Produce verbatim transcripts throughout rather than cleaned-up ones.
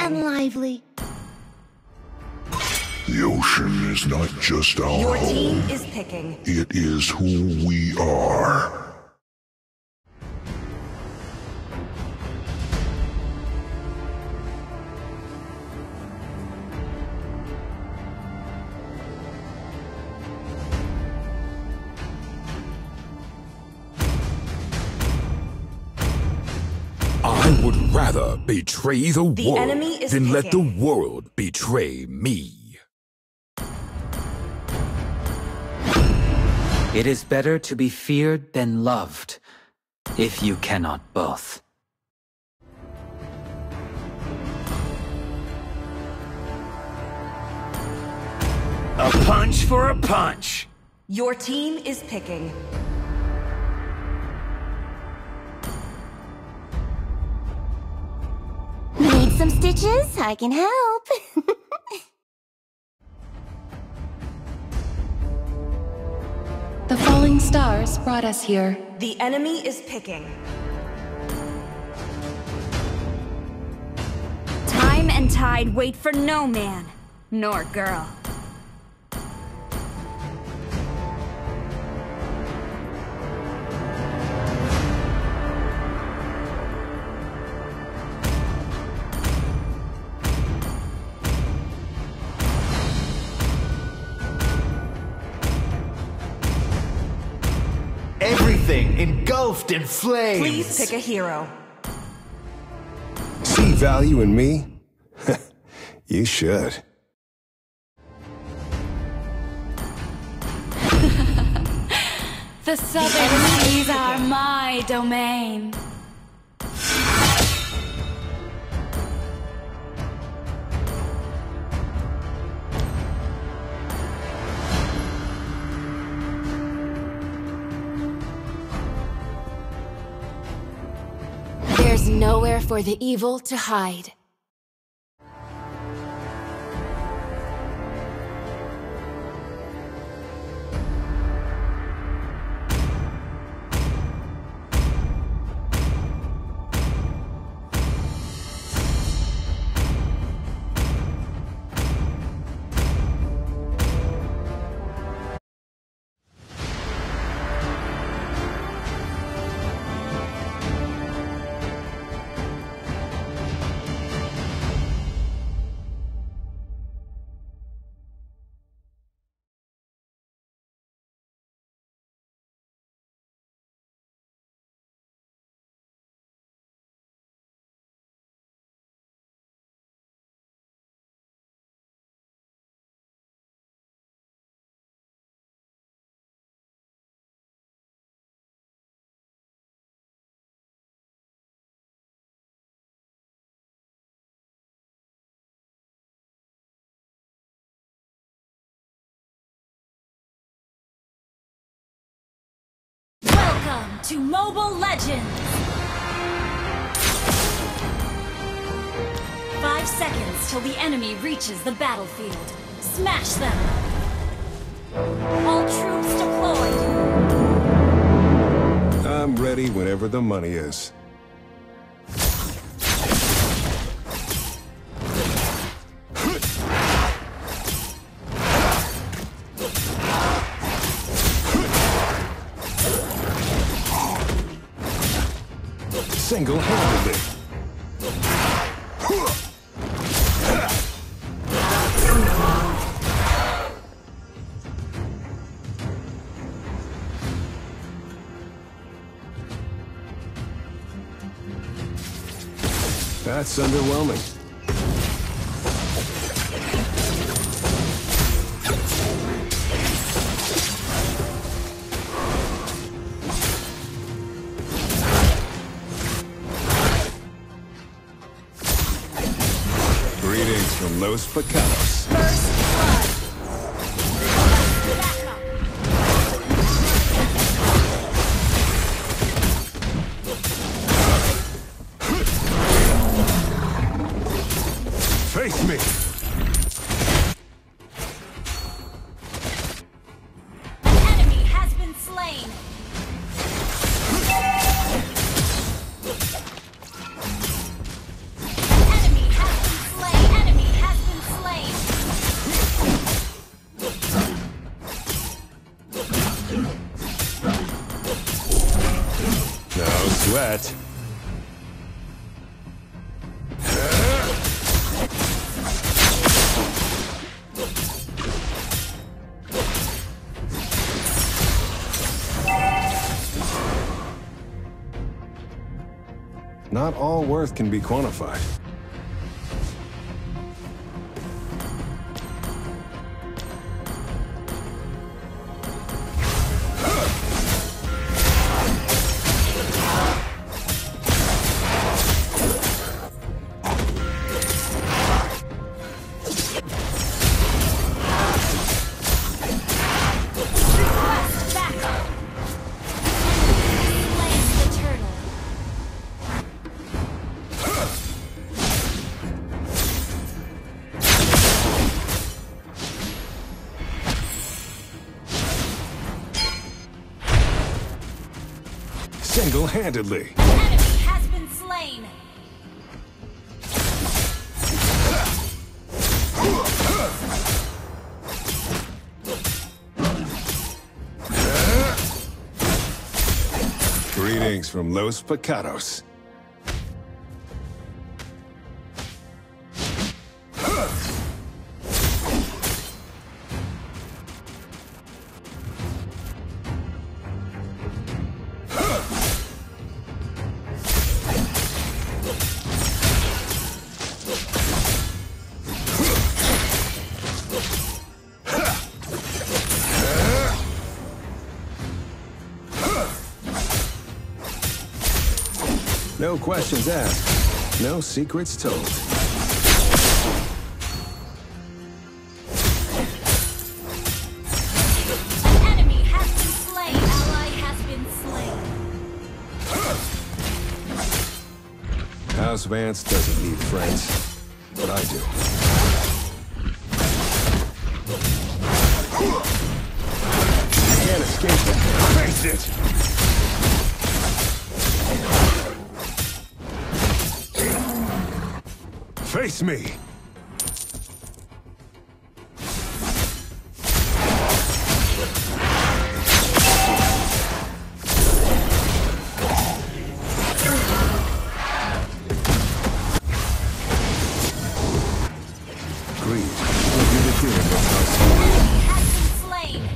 and lively. The ocean is not just our Your home. team is picking. It is who we are. I would rather betray the, The world enemy is than let the picking. world betray me. It is better to be feared than loved, if you cannot both. A punch for a punch! Your team is picking. Need some stitches? I can help. The falling stars brought us here. The enemy is picking. Time and tide wait for no man, nor girl. Everything engulfed in flames! Please pick a hero. See value in me? You should. The southern seas are my domain. There's nowhere for the evil to hide. Welcome to Mobile Legends! Five seconds till the enemy reaches the battlefield. Smash them! All troops deployed! I'm ready whenever the money is. Single-handedly. That's underwhelming. Greetings from Los Pecados. First blood! Face me! An enemy has been slain! An enemy has been slain! sweat. Not all worth can be quantified. Single-handedly. Enemy has been slain. Greetings from Los Pecados. No questions asked, no secrets told. Enemy has been slain. Ally has been slain. House Vance doesn't need friends, but I do. Can't escape it. Face it! Face me! Greed will be the doing of House Enemy has been slain.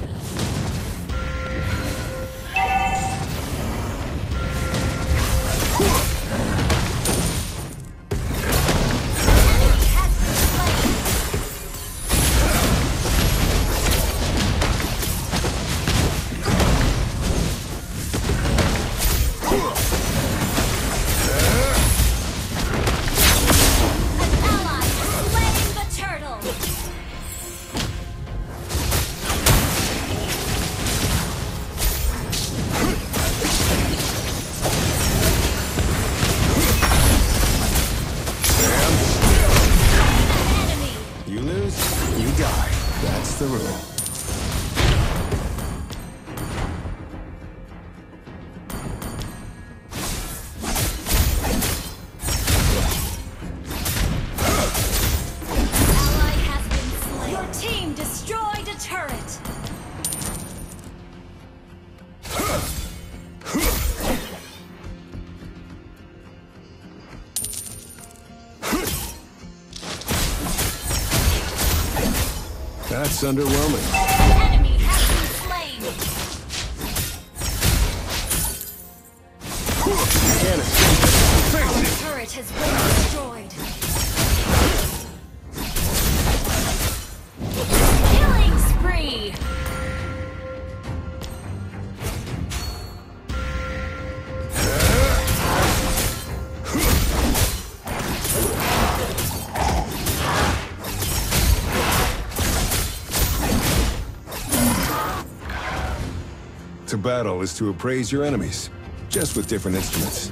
The rule. Ally has been slain. Your team destroyed a turret. That's underwhelming. Enemy has been slain. Can't escape it. Our turret has been destroyed. Killing spree. To battle is to appraise your enemies, just with different instruments.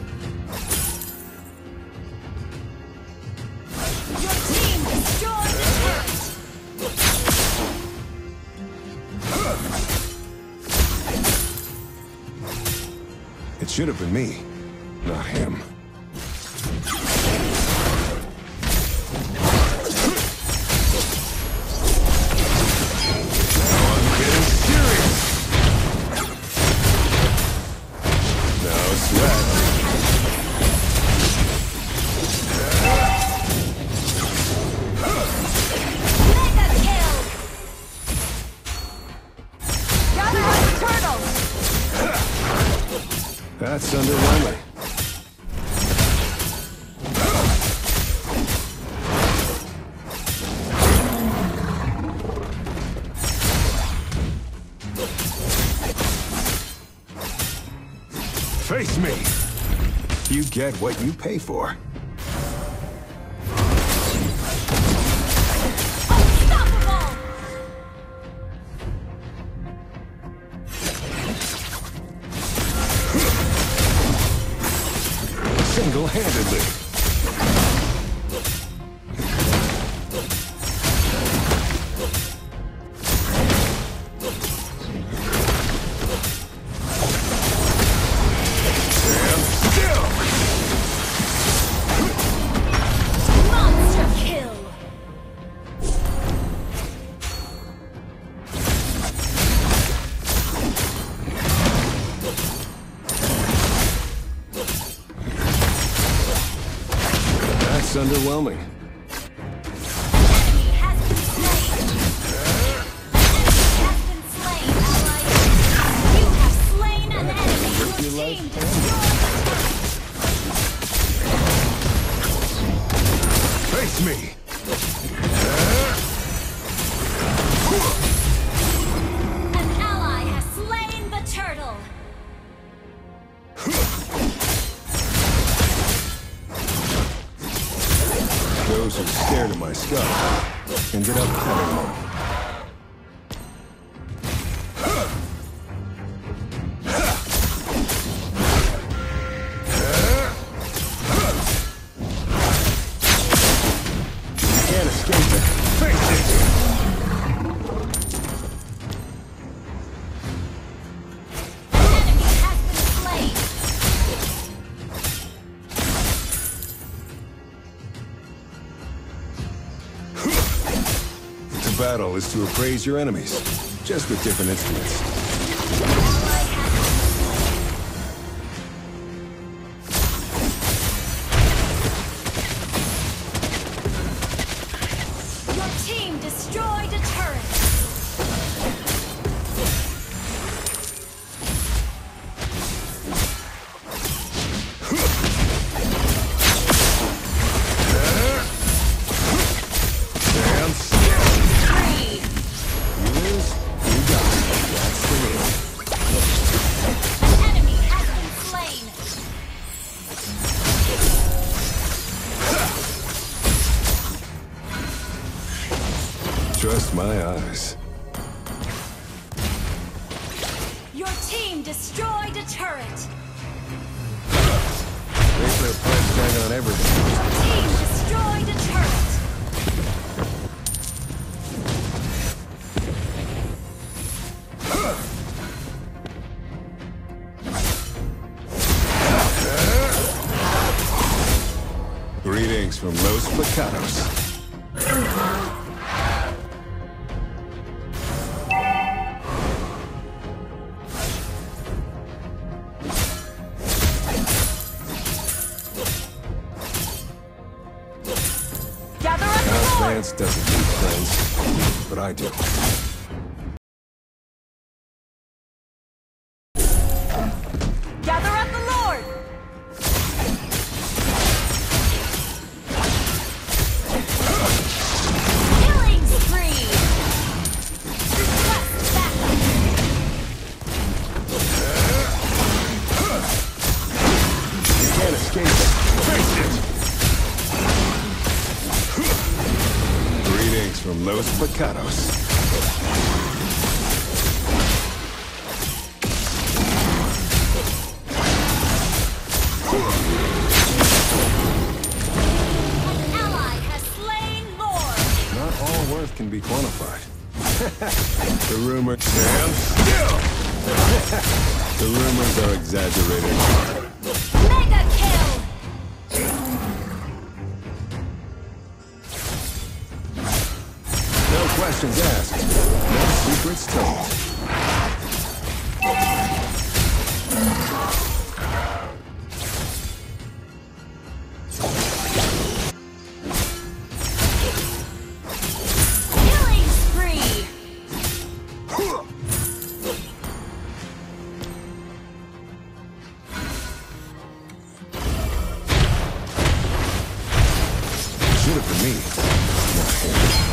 Your team destroyed the turret. It should have been me, not him. Sweat. Face me! You get what you pay for. Unstoppable! Single-handedly. Monster kill! That's underwhelming. Enemy has been slain! An enemy has been slain, ally! You have slain an enemy! Your your life team can. destroyed! Face me! An ally has slain the turtle! Those who stared at my scalp ended up cutting them. Can't escape it. Face it! An enemy has been slain! To battle is to appraise your enemies, just with different instruments. Ally has Your team destroyed a turret! Stand still! Three! You lose, you die. That's the rule. An enemy has been slain! Trust my eyes. Your team destroyed a turret! They put a price tag on everything. Your team destroyed a turret! Greetings from Los Placados. Gather up the House Lord! Vance doesn't need friends, but I do. Gather up the Lord! Killing spree! Request backup! You can't escape it. Face it! Greetings from Los Placados. An ally has slain Lord! Not all worth can be quantified. The rumors... Stand still! The rumors are exaggerated. Mega kill! No questions asked. No secrets told. Killing spree! Should have been me. Not him.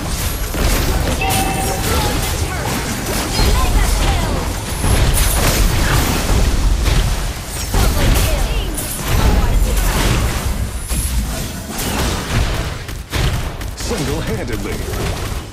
Destroyed the turret! Mega kill! Double kill! single-handedly.